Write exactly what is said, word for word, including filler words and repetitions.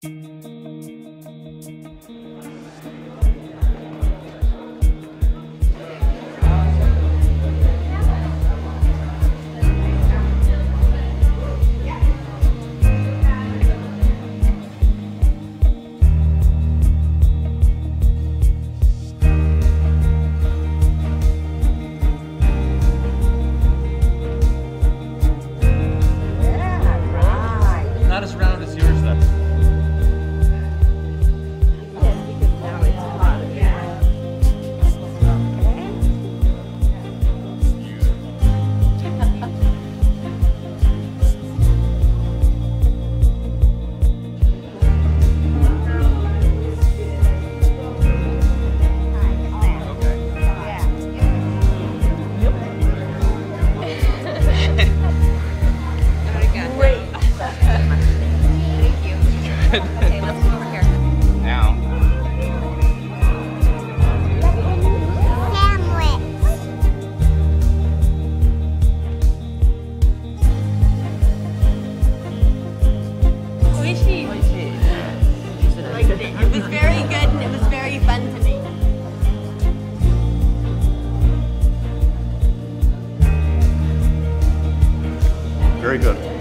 Not as round as yours, though. Yes, because now it's hot. Okay, let's go over here. Now. Oishi. Like, it was very good and it was very fun to make. Very good.